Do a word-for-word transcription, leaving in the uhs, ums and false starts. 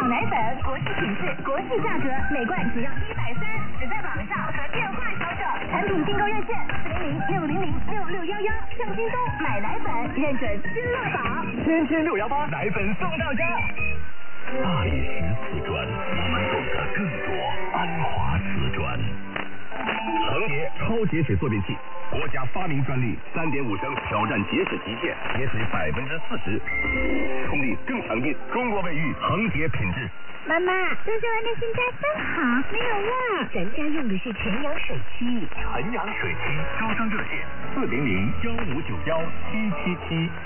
好奶粉，国际品质，国际价格，每罐只要一百三，只在网上和电话销售。产品订购热线四零零六零零六六幺幺，向京东买奶粉，认准新乐宝， 天天六幺八，奶粉送到家。 大理石瓷砖，我们懂得更多。安华瓷砖，恒洁超结实坐便器，国家发明专利，三点五升挑战结石极限，结石百分之四十，冲力更强劲。中国卫浴恒洁品质。 妈妈，做出来的新家真好，没有味。咱家用的是纯阳水漆。 纯阳水漆，招商热线四零零幺五九幺七七七。